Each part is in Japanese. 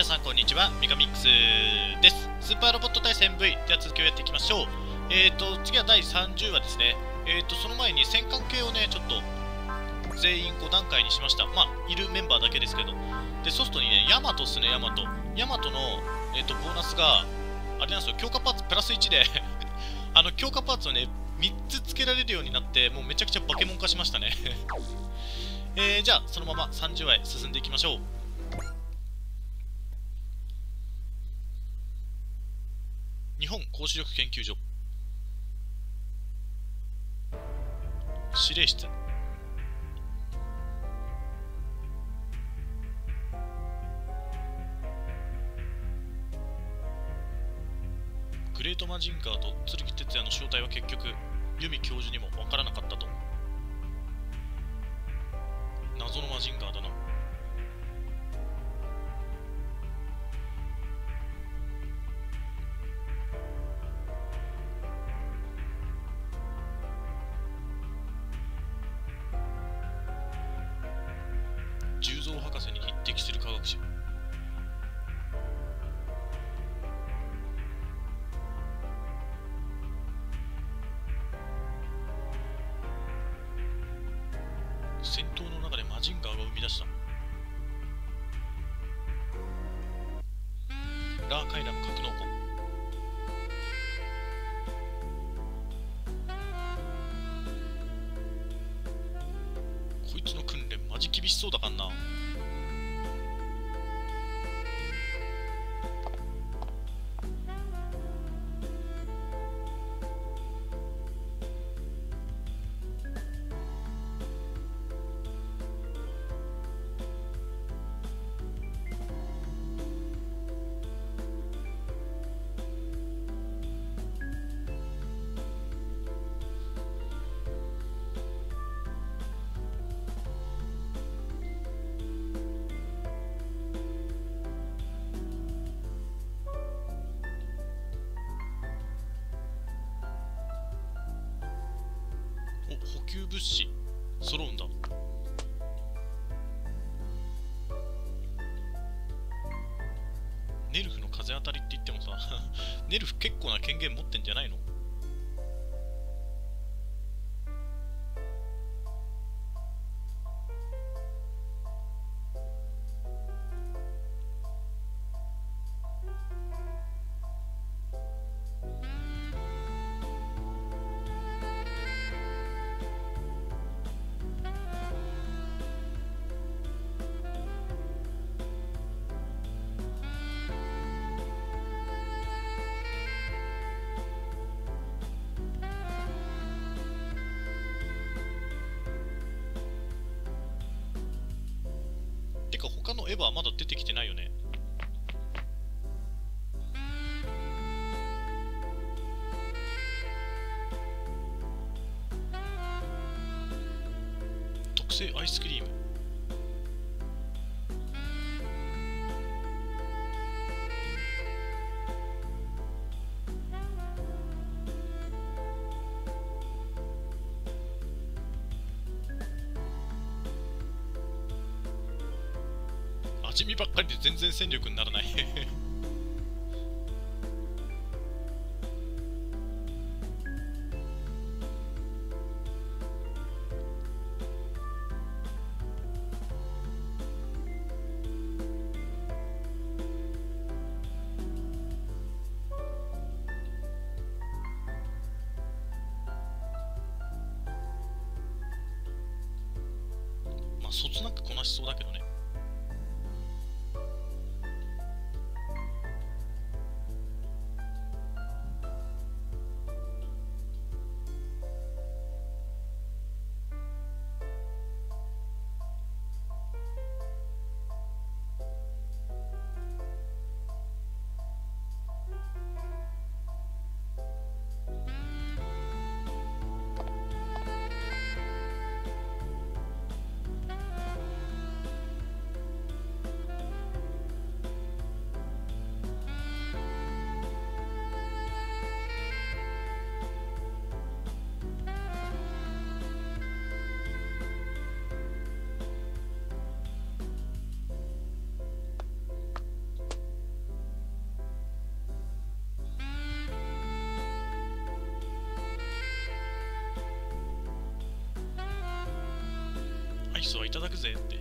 さんこんにちは、ミカミックスです。スーパーロボット対戦 V では続きをやっていきましょう。次は第30話ですね。その前に戦艦系をね、ちょっと全員5段階にしました。まあ、いるメンバーだけですけど。で、ソフトにね、ヤマトっすね、ヤマト。ヤマトの、ボーナスが、あれなんですよ、強化パーツプラス1で強化パーツをね、3つ付けられるようになって、もうめちゃくちゃバケモン化しましたね。じゃあ、そのまま30話へ進んでいきましょう。日本高視力研究所司令室。グレートマジンガーと剣哲也の正体は結局由美教授にも分からなかったと。謎のマジンガーだな。重蔵博士に匹敵する科学者。戦闘の中でマジンガーが生み出したラーカイラム格納庫。こいつの訓練マジ厳しそうだかんな。補給物資揃うんだ。ネルフの風当たりって言ってもさネルフ結構な権限持ってんじゃないの？てか他のエヴァはまだ出てきてないよね。特製アイスクリーム。味見ばっかりで全然戦力にならないまあそつなくこなしそうだけどね。 いただくぜって。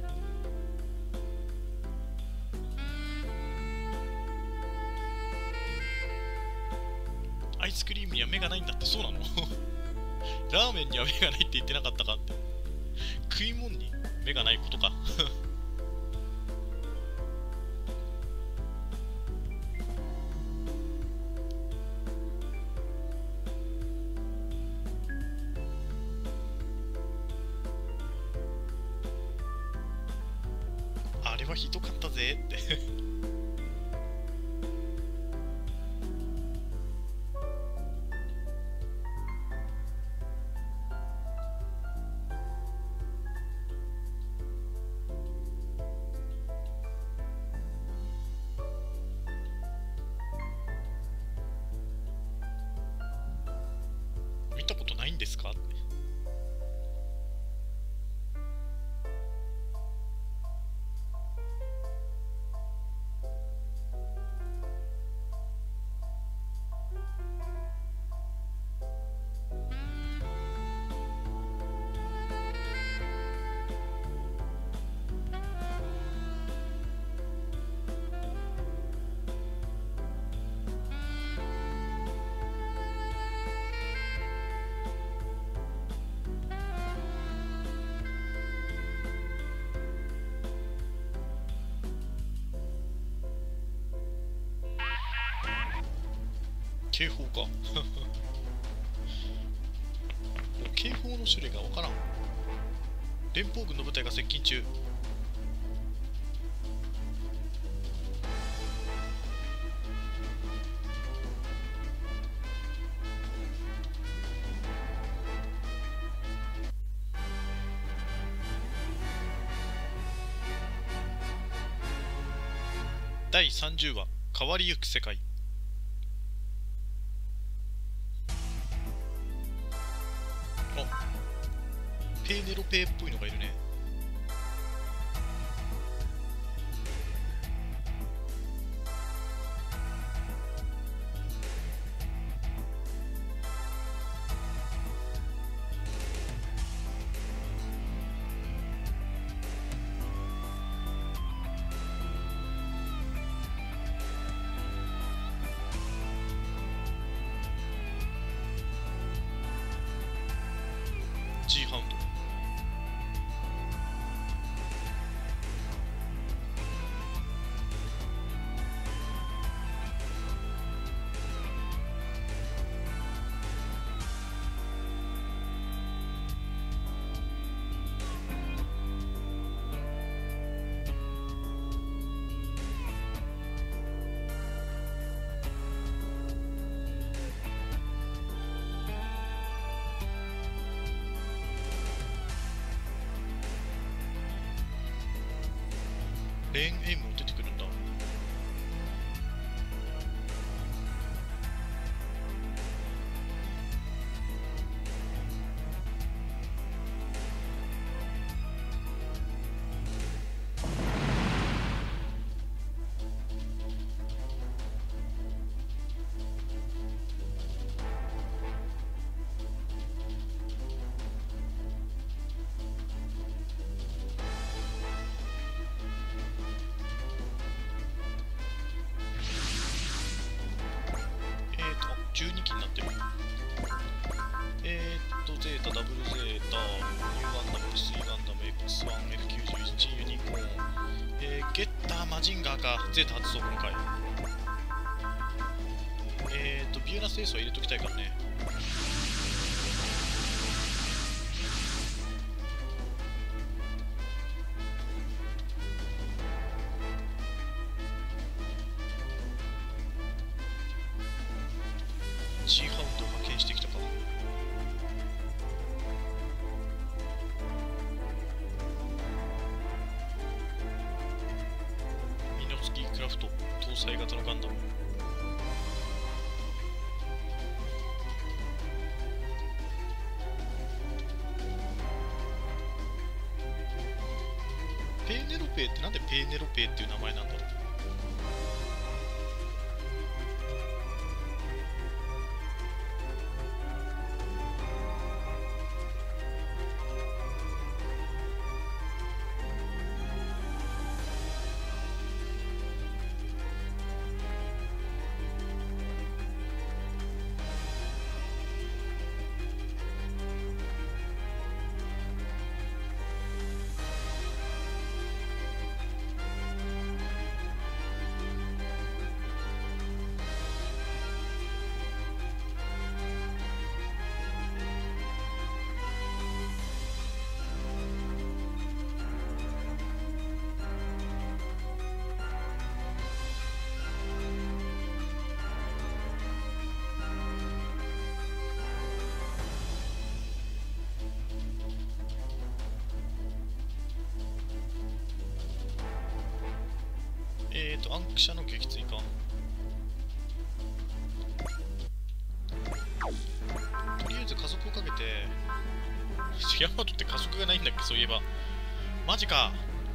アイスクリームには目がないんだって。そうなの？ラーメンには目がないって言ってなかったかって。食い物に目がないことか。あれはひどかったぜって。見たことないんですかって。警報か。もう警報の種類がわからん。連邦軍の部隊が接近中。第30話変わりゆく世界。ペーネロペーっぽいのがいるね。G ハウンド。レーンエイムも出てくるんだ。12機になってる。ゼータ、ダブルゼータ、ニューガンダム、F3 ガンダム、X1、F91、ユニコーン、ゲッター、マジンガーか、ゼータ初走行の回。ビューナスエースは入れときたいからね。G ハウンドを派遣してきたか。ミノスキークラフト搭載型のガンダム。ペーネロペーってなんでペーネロペーっていう名前なんだろう。 暗記者の撃墜か。とりあえず加速をかけて、ヤマトって加速がないんだっけ、そういえば。マジか。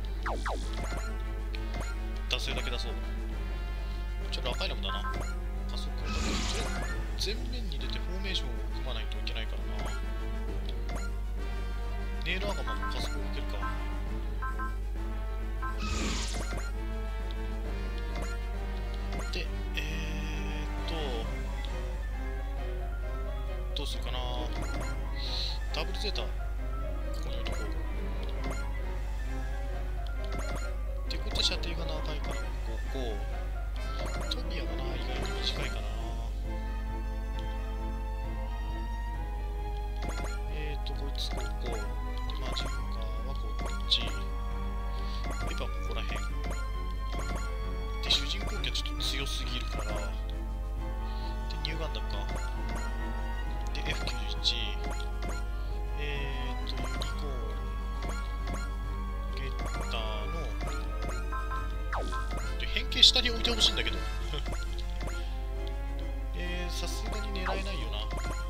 出せるだけ出そう。ちょっと赤いのもだな。加速をかけて、前面に出てフォーメーションを組まないといけないからな。ネイルアガマも加速をかけるか。で、どうするかな。ダブルゼータ、ここに置いとこう。で、こっち射程が長いから、ここ。トミアがな、意外に短いかな。こいつここ。で、マジンガーはこっち。エヴァここらへん。で、主人公機はちょっと強すぎるから。で、ニューガンダムか。で、F91。ユニコーン。ゲッターの。で、変形下に置いてほしいんだけど。さすがに狙えないよな。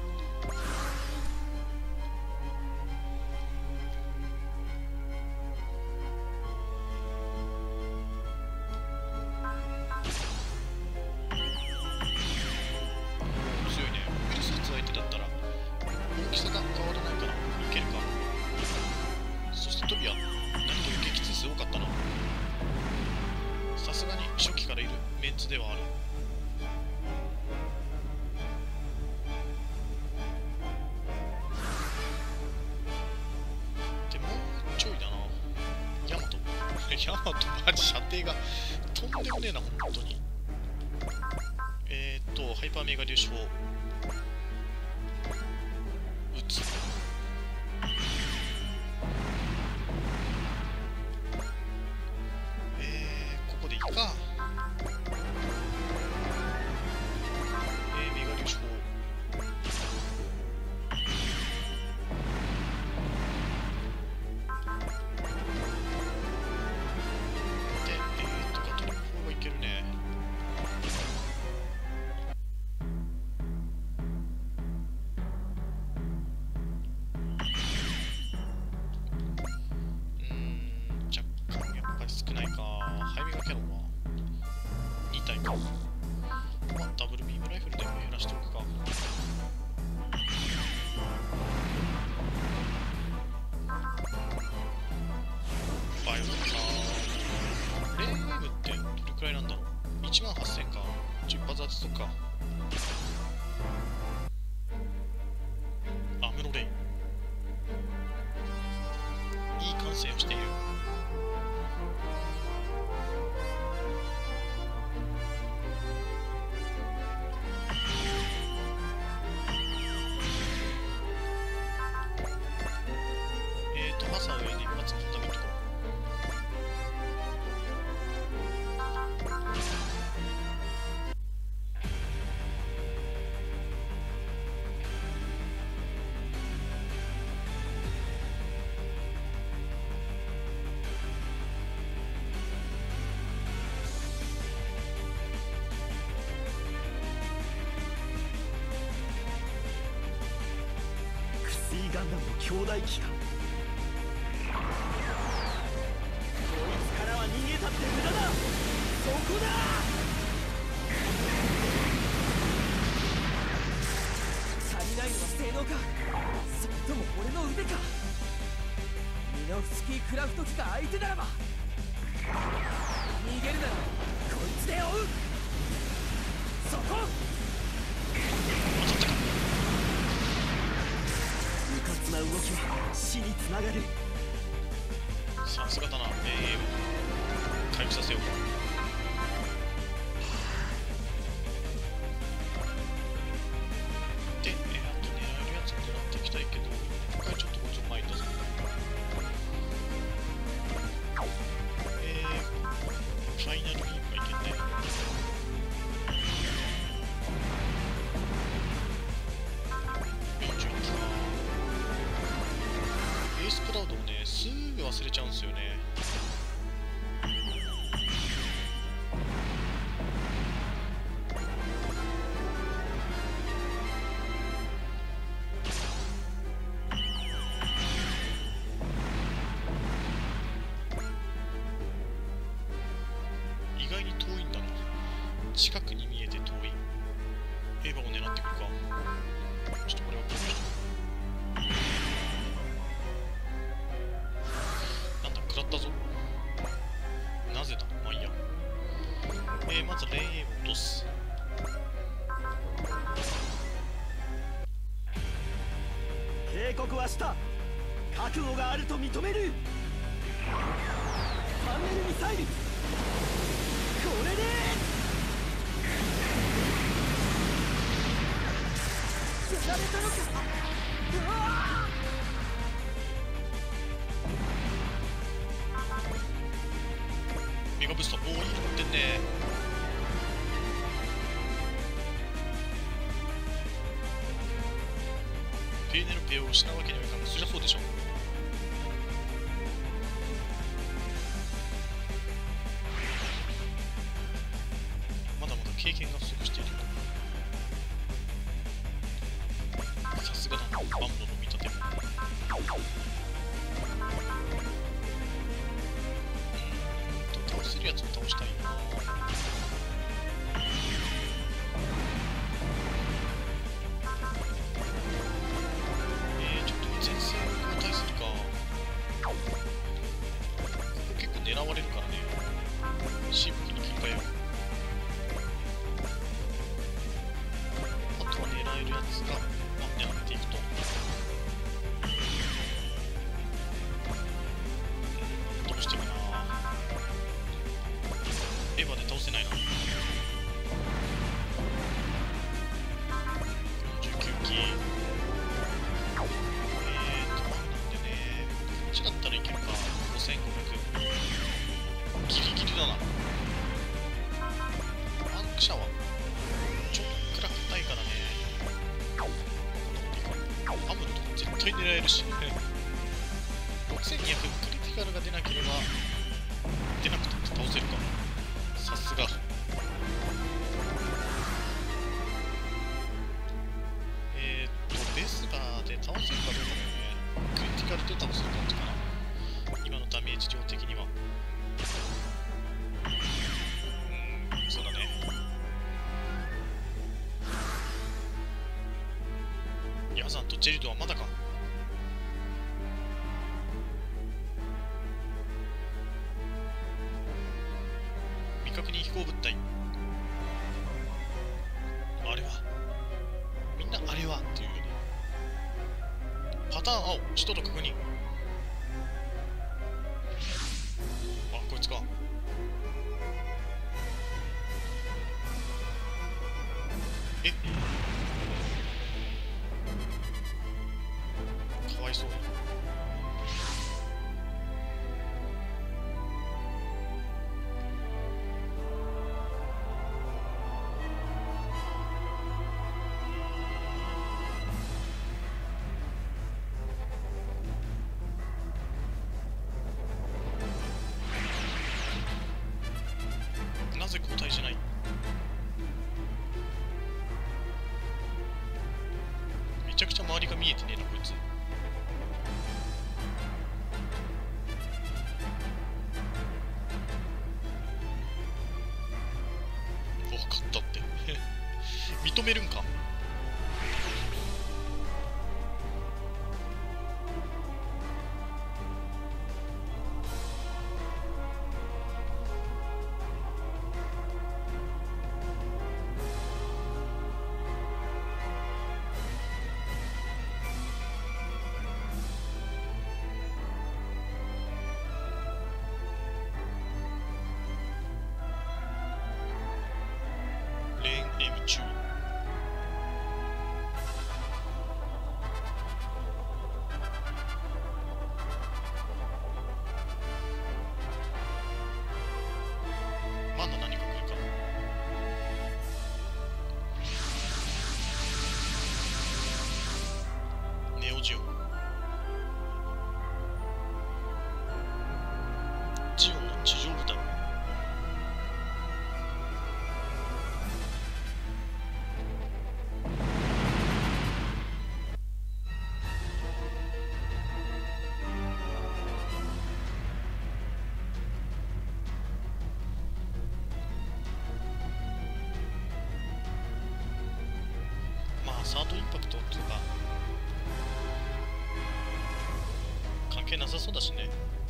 ではある。でもうちょいだな。ヤマトマジ射程がとんでもねえな、本当に。ハイパーメガ粒子砲撃つ。ここでいいか。少ないか。ハイメガキャノンは2体か。まあ、ダブルビームライフルでも減らしておくか。バイオだな。レーンウェーブってどれくらいなんだろう。18000か。10発当てとくか。アムロレイン。いい感性をしている。マサを上に一発固めとこう。 クスイガンダムの兄弟機か。逃げたって無駄だ。そこだ。足りないのは性能か、それとも俺の腕か。ミノフスキークラフト機が相手ならば、逃げるならこいつで追う。そこ。うかつな動きは死につながる。 さすがだな。回復させようか。で、あと狙えるやつを狙っていきたいけど、一回ちょっとこっちを前に出す。ファイナルビームがいけんね。41か。エースプラウドをね、すぐ忘れちゃうんですよね。 意外に遠いんだな。近くに見えて遠い。エヴァを狙ってくるか。ちょっとこれはなんだ、食らったぞ。なぜだ、まあいいや。まずレインを落とす。 警告はした。覚悟があると認める。パネルミサイル、これでやられたのか。うわメガブースト、おお、いいの持ってんね。ペーネロペを失うわけにはいかん。そりゃそうでしょ。まだまだ経験が不足している。さすがだな、バンドの見立ても。倒せるやつを倒したいな。ちょっと前線を交代するか。ここ結構狙われるからね。シープに切り替えよう。あとは狙えるやつが、狙っていくと。どうしてもな。エヴァで倒せないな。49機。なんでね、こっちだったらいけるか。5500。ギリギリだな。アンクシャはちょっと暗くないからね。アムロとか絶対狙えるし。6200クリティカルが出なければ、出なくて倒せるか。さすが。ベスバーで倒せるかどうかだよね。クリティカルで倒せる感じかな。今のダメージ量的には。そうだね。ヤザンとジェリドはまだか。未確認飛行物体。あれはみんなあれはっていうよね。パターン青、使徒と確認。あ、こいつか。え、かわいそうに。なぜ交代しない。めちゃくちゃ周りが見えてねえなこいつ。分かったって認めるんか。レーンエム中。まだ何か来るか。ネオジオン。ジオンの地上部隊。 サードインパクトとか関係なさそうだしね。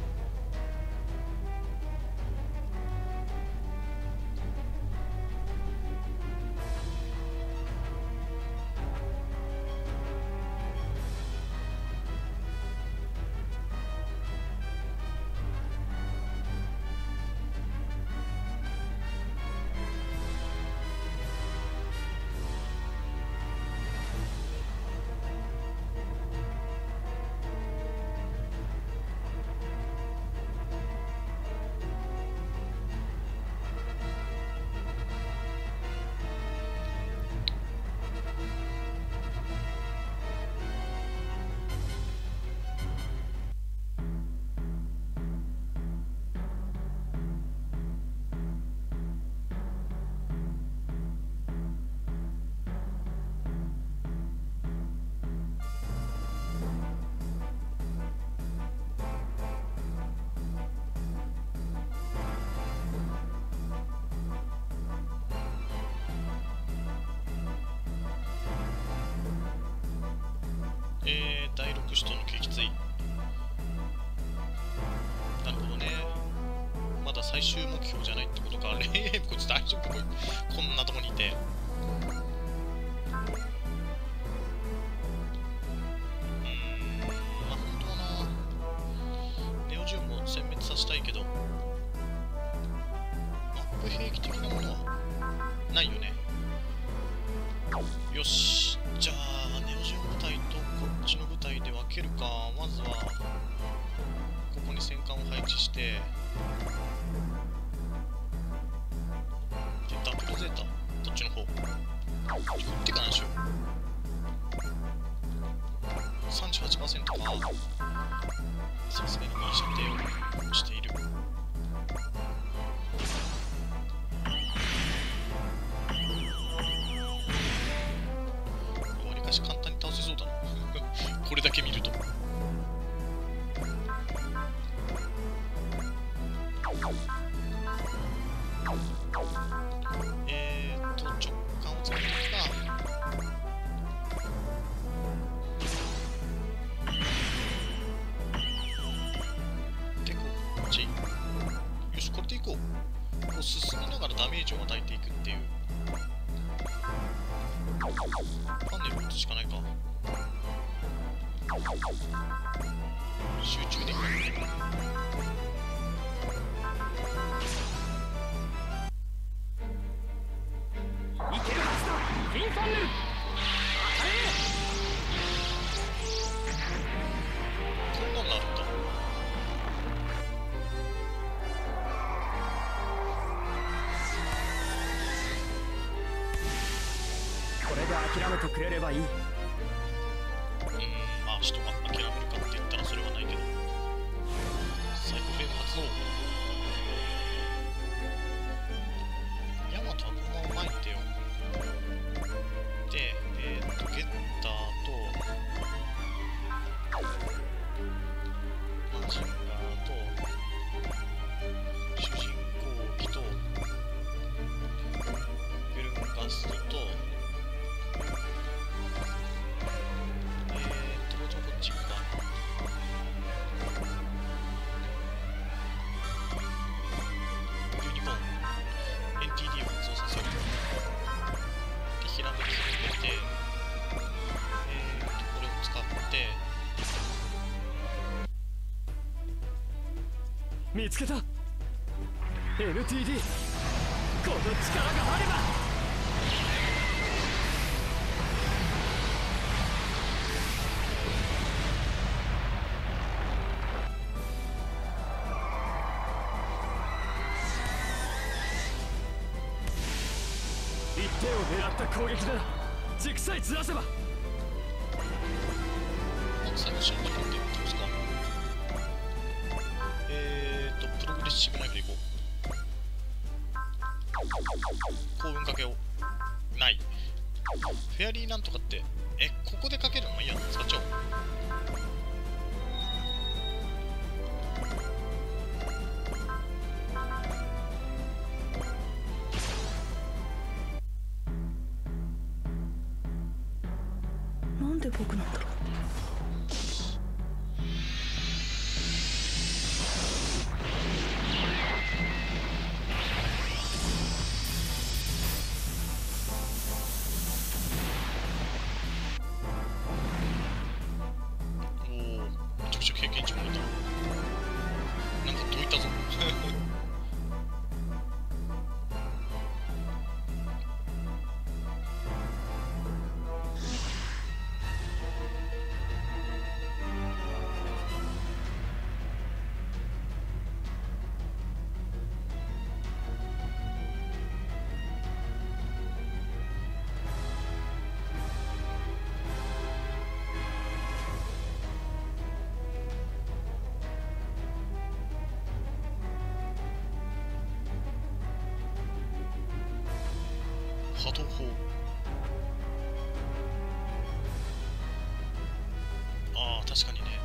第6使徒の撃墜。なるほどね。まだ最終目標じゃないってことか。こいつ大丈夫？こんなとこにいて。まあ本当はな、ネオジウムを殲滅させたいけど、マップ兵器的なものはないよね。よし、じゃあネオジウム部隊とこっちの部隊で分けるか。まずはここに戦艦を配置して、でダブルゼータこっちの方撃ってかないでしょ。 38% か。さすがにいい射程をしている。わりかし簡単に倒せそうだなこれだけ見ると。直感を使っていくか。で、こっち。よし、これでいこう。こう進みながらダメージを与えていくっていう。パネル打つしかないか。集中できない。 いけるはずだ。フィンファンネル当たれ。 こんなんなるんだ。 これで諦めてくれればいい。 まあ人が諦めるかって言ったらそれはないけど。サイコフレーム発動。ヤマトはこのまま前に出よう。で、ゲッターとマジンガーと主人公機とグルンガストとこっち行くか。ユニコーン NTD を発動させよう。で、ひらめきを入れて、これを使って見つけた。 NTD この力があれば。一点を狙った攻撃だ。軸さえずらせば。 最後瞬時間でいってますか。プログレッシブナイフでいこう。幸運かけをない。フェアリーなんとかって、ここでかけるのもいいや、使っちゃおう。 で僕なんだろう。 めちゃくちゃ経験値もらえた。なんかどいたぞ波動砲。ああ、確かにね。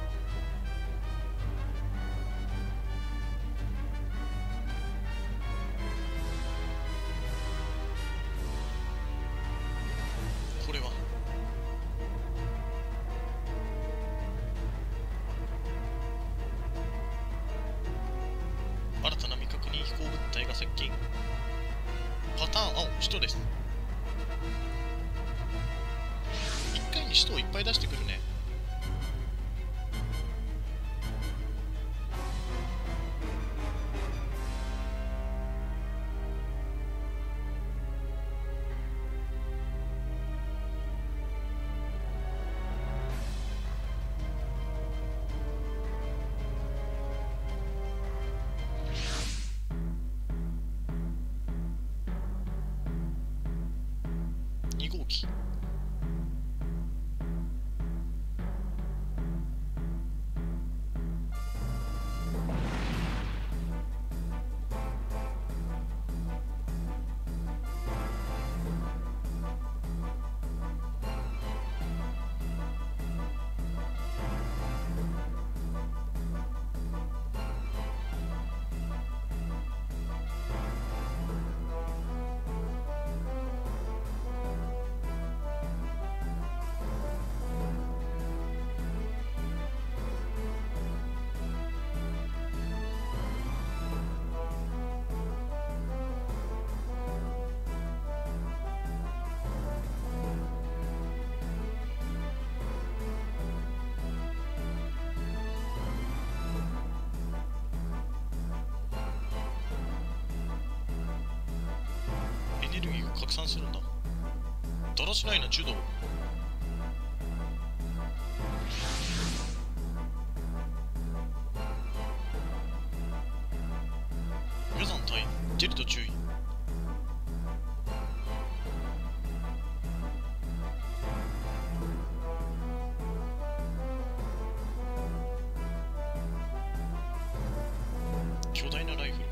これは新たな未確認飛行物体が接近。パターン青、首都です。一回に首都をいっぱい出してくるね。2号機。エネルギーが拡散するんだ。だらしないな、柔道。予算対ジェリト注意。巨大なライフル。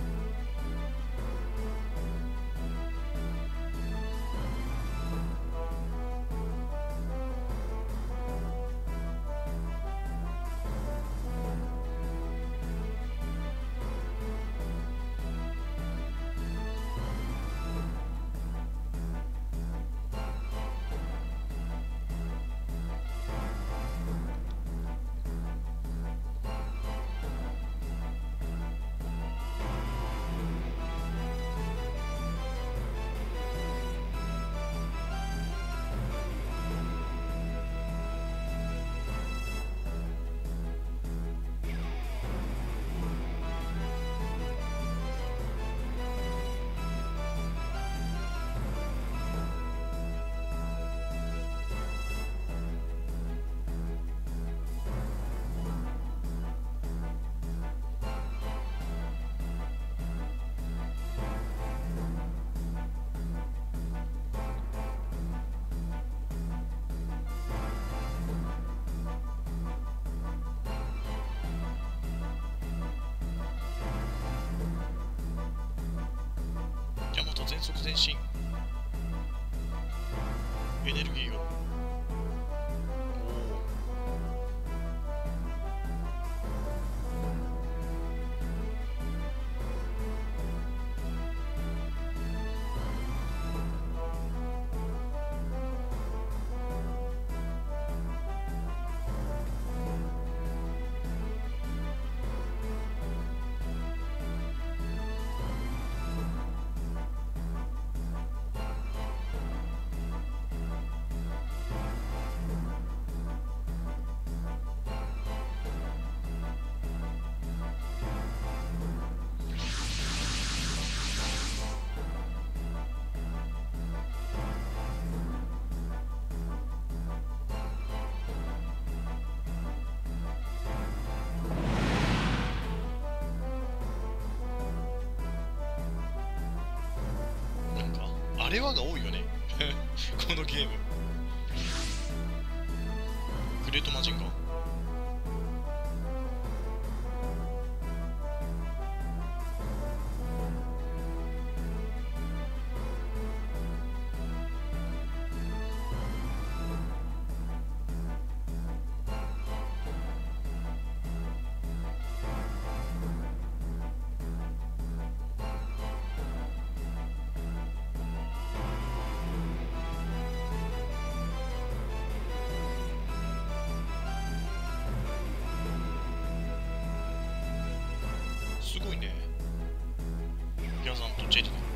ヤマト全速前進。エネルギーを。 あれはが多いよねこのゲーム。グレートマジンガー。すごいね。ギャザンとジェリナ。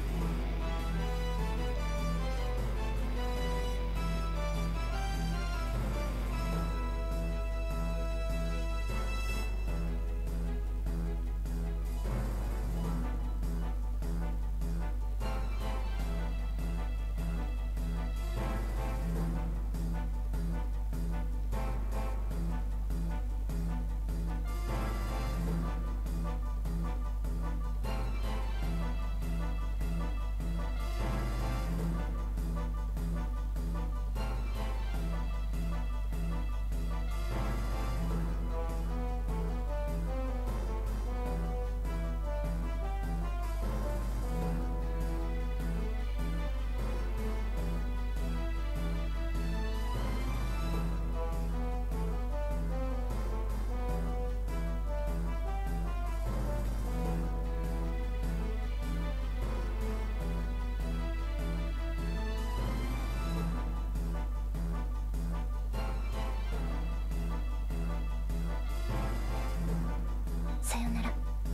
さよなら。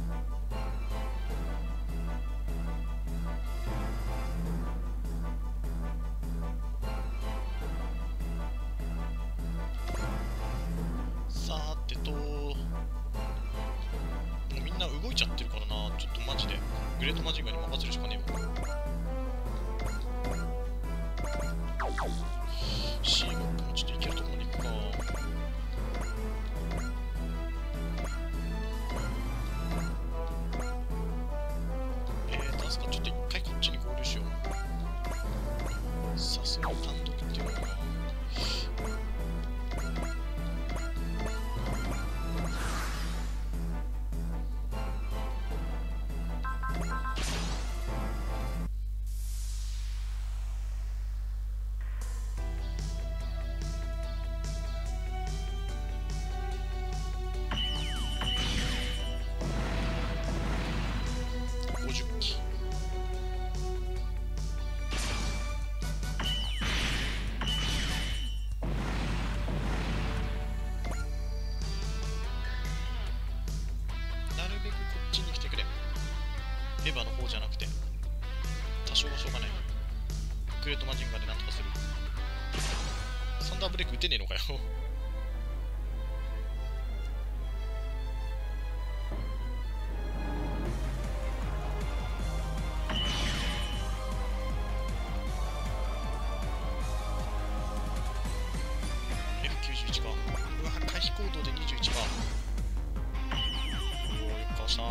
さてと、もうみんな動いちゃってるからな。ちょっとマジでグレートマジンガーに任せるしかねえもん。シーモックもちょっといけるところに行くか。確かちょっと一回こっちに合流しよう。さすがに単独っていうのかな。50機。なるべくこっちに来てくれ。エヴァの方じゃなくて。多少はしょうがない。グレートマジンガーでなんとかする。サンダーブレイク打てねえのかよF91 か。うわ、回避行動で21か。おお、よっかした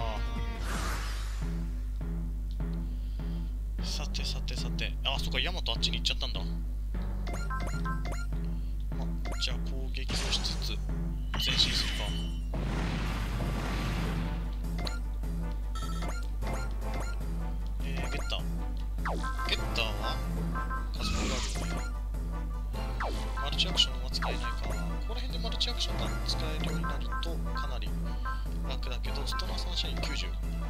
ー。さてさてさて、あ、そっか、ヤマトあっちに行っちゃったんだ。ま、じゃあ攻撃をしつつ前進するか。ゲッター。ゲッターは数も裏あるよね。マルチアクションは使えないか。ここら辺でマルチアクションが使えるようになるとかなり楽だけど、ストナーサンシャイン90。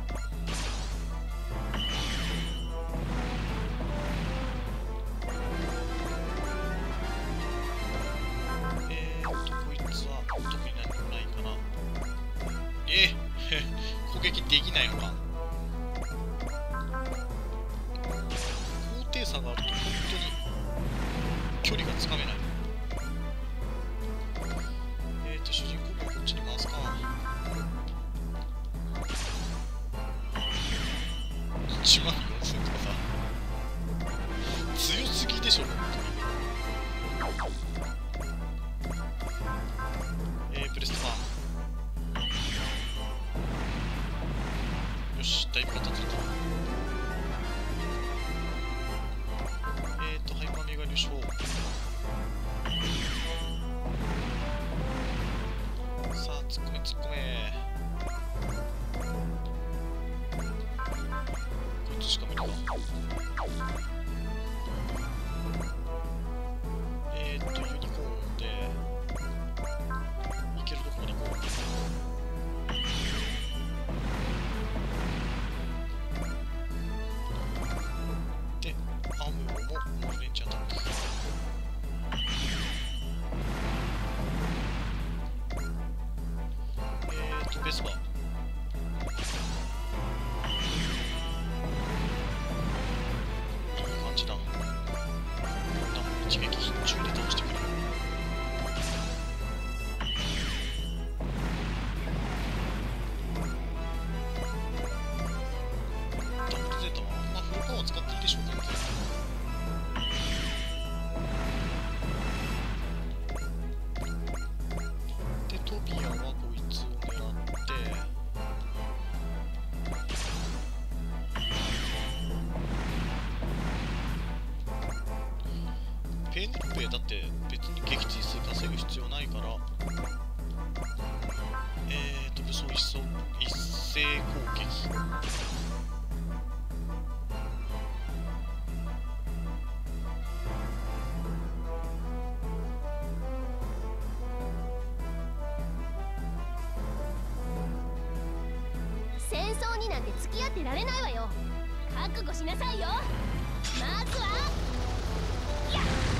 こいつは特に何もないかな。攻撃できないのか。高低差があると本当に距離がつかめない。主人公名をこっちに回すか。1万4000とかさ、強すぎでしょ本当に。プレストバー。よし、だいぶ片付いた。 いしょ。さあ突っ込め突っ込め。こいつしか無理か。ユニコーンでいけるとこまで行こう。でアムロもモルレンジアタック。ベスバいい感じだ。一撃必中で倒してくれる。ダブルゼータはまあフルパワー使っていいでしょうか。でトビアはこいつを狙ってペンペだって別に撃墜数稼ぐ必要ないから、武装一斉攻撃。 戦争になんて付き合ってられないわよ。覚悟しなさいよ。まずはやっ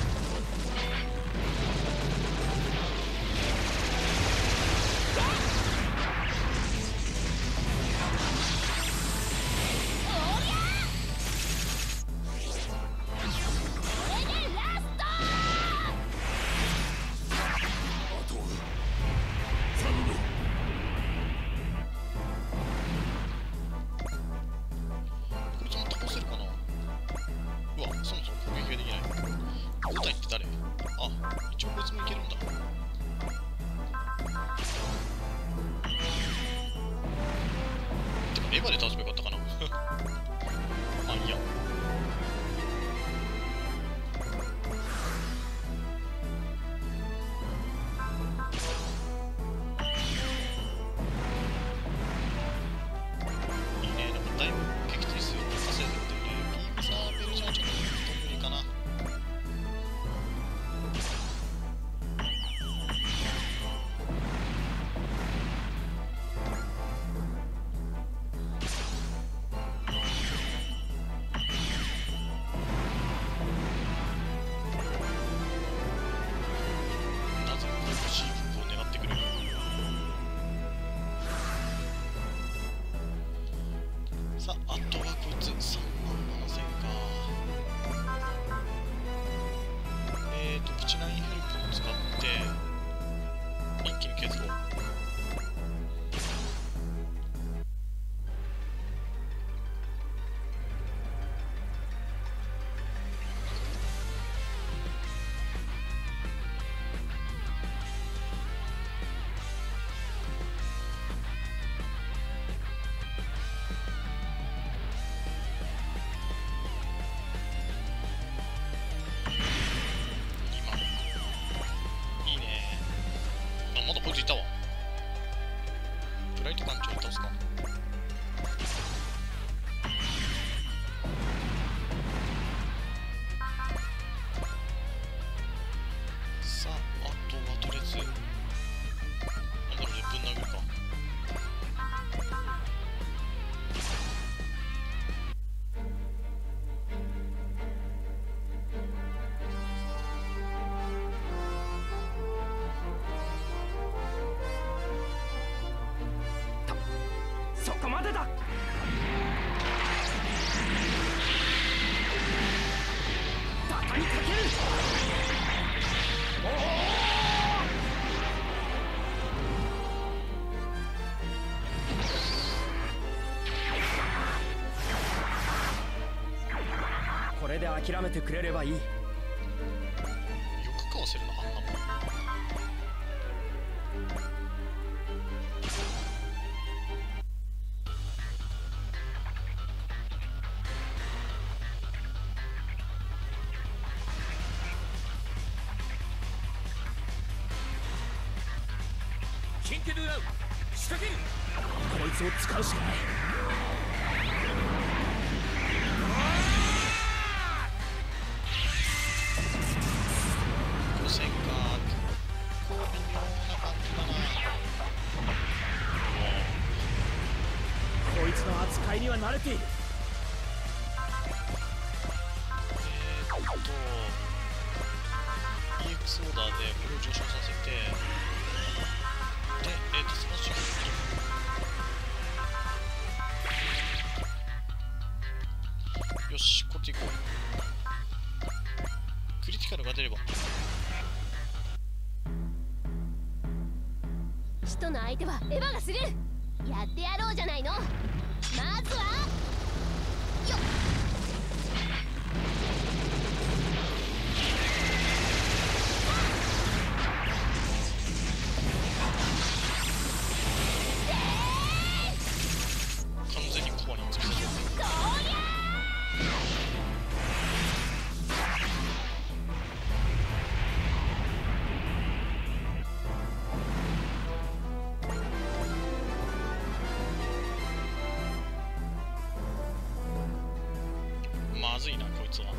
エヴァで倒せばよかったかな。まあいいや。いいね。でもだいぶ撃墜数を稼いでってるね。ビームサーベルじゃちょっと無理かな。さあ、あとはこいつ3万7000か。プチナインヘルプを使って一気に削ろう。まだこいついたわ。ブライト艦長に倒すか。さあ、あとはとりあえずなんだろうね、ぶん殴るか。 そこまでだ。畳みかける。これで諦めてくれればいい。 よくかわせるな、あんなもん。 ケルラウ仕掛ける。こいつを使うしかない。 予選か結構微妙な感じだな。 こいつの扱いには慣れている。 EX オーダーでこれを上昇させて、で、スマッシュをする。よし、こっち行こう。クリティカルが出れば。 使徒の相手はエヴァがする。やってやろうじゃないの。まずはよっ。 完全にコアに突き刺さる。まずいなこいつは。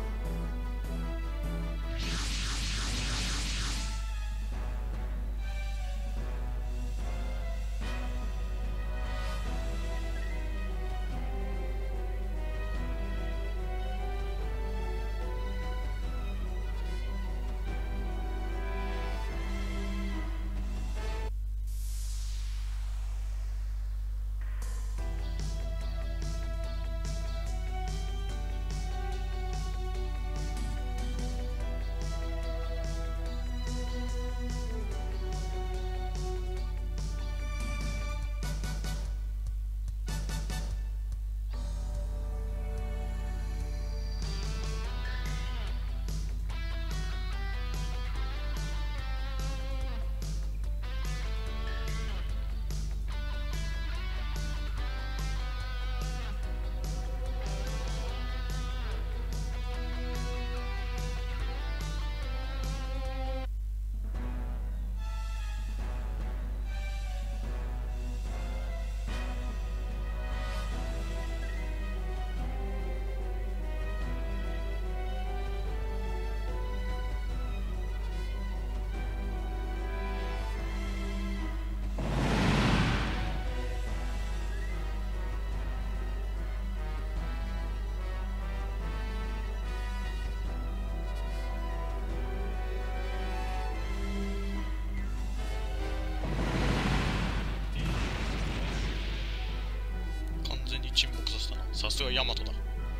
沈黙させたな。さすがヤマトだ。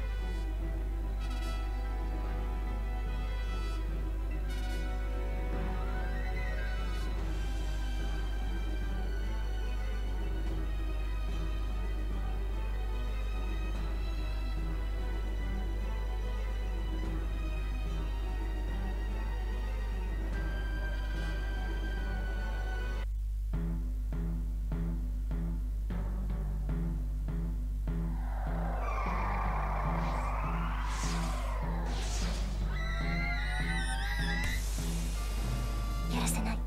やらせない。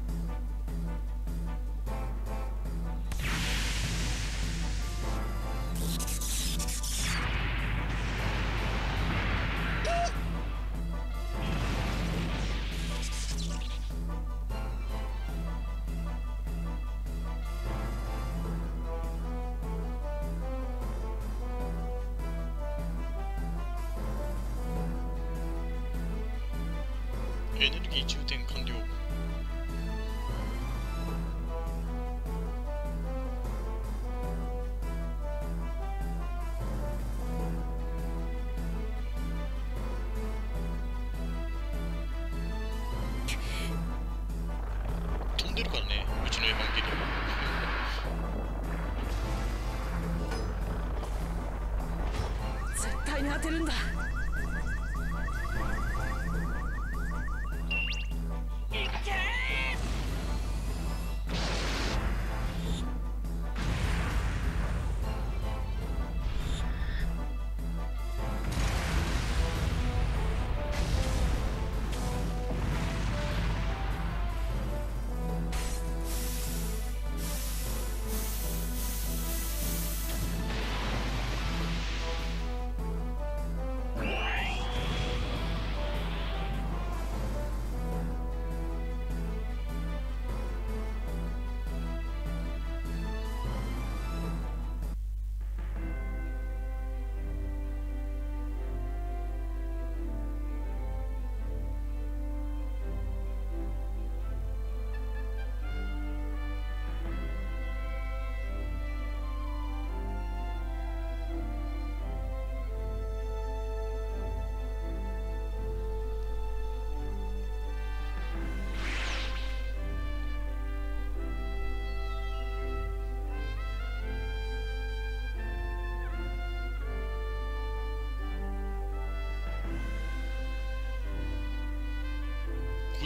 エネルギー充填完了。飛んでるからね、うちのエヴァンゲリオン。 絶対に当てるんだ。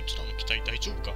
いつらの機体大丈夫か。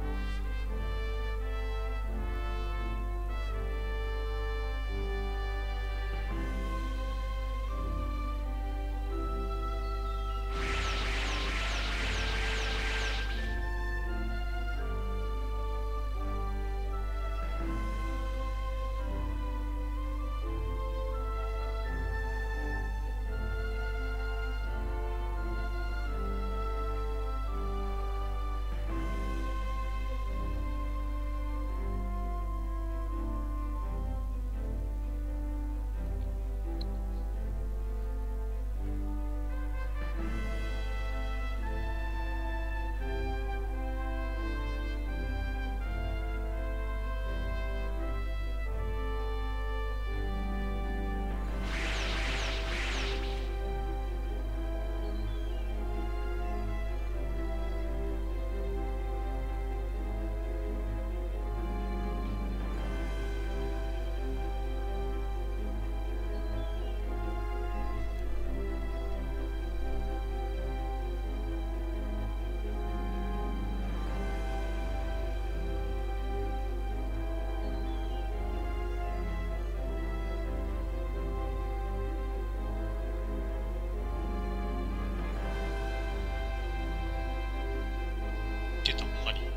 出た、ハニー。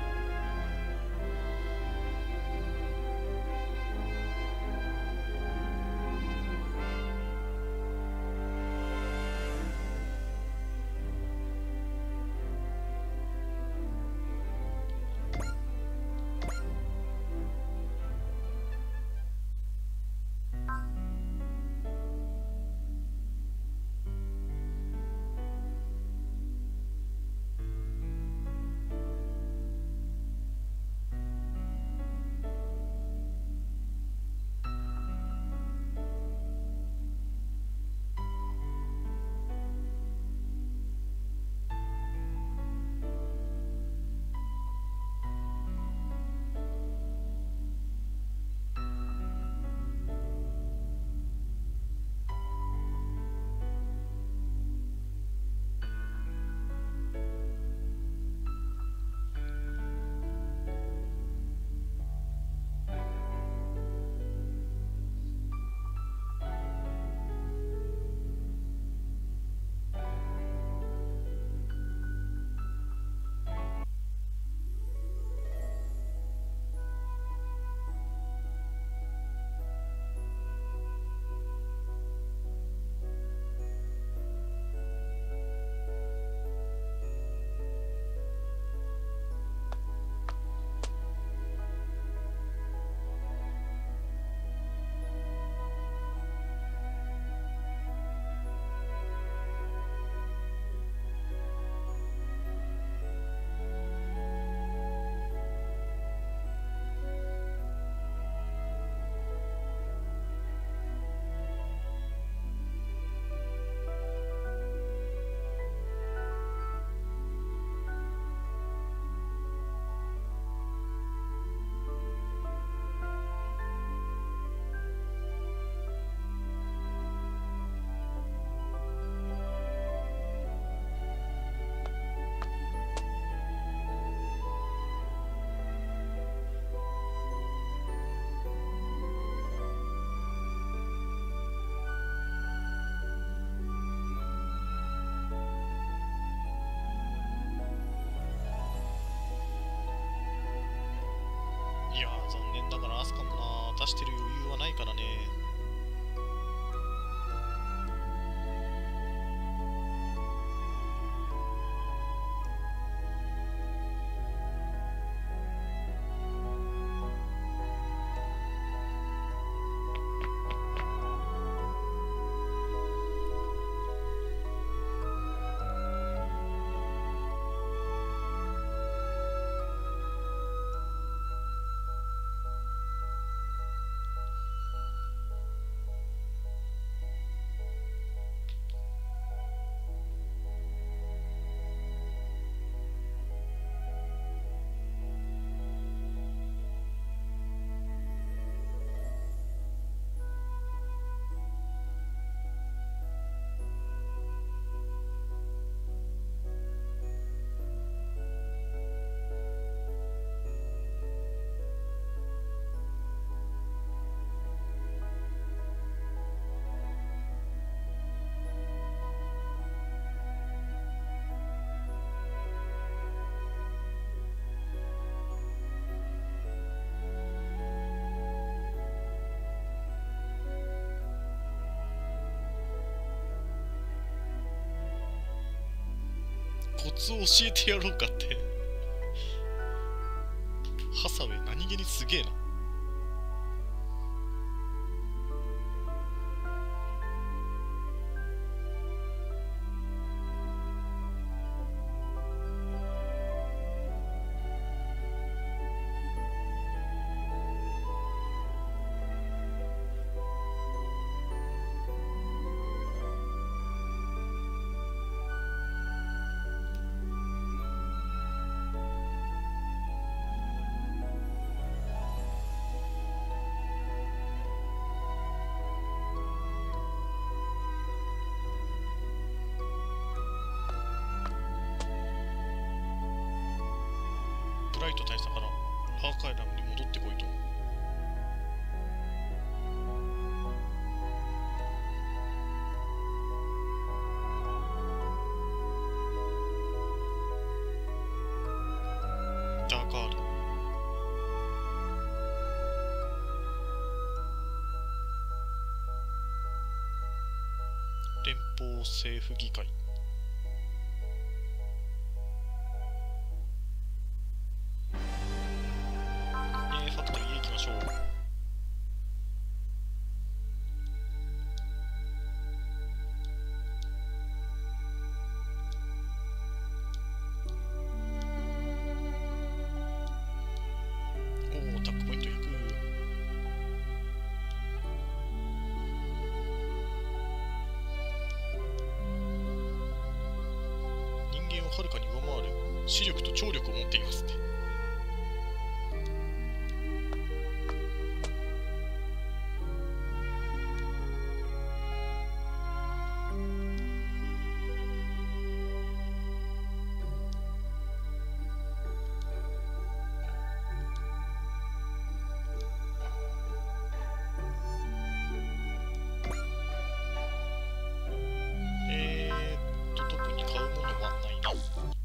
いやー、残念ながらアスカもな、出してる余裕はないからね。 ツを教えてやろうかってハサウェイ何気にすげえな。ブライト大佐からアーカイラムに戻ってこいと。ダーカール。連邦政府議会。ファクトリーへ行きましょう。おお、タックポイント100。人間をはるかに上回る視力と聴力を持っていますね。特に買うものはないな。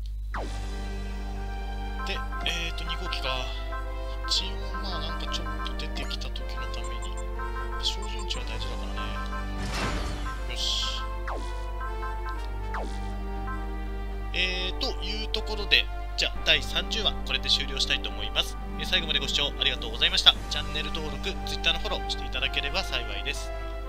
で、2号機が一応まあなんかちょっと出てきた時のために照準値は大事だからね。よし。というところで、じゃあ第30話これで終了したいと思います。最後までご視聴ありがとうございました。チャンネル登録、Twitter のフォローしていただければ幸いです。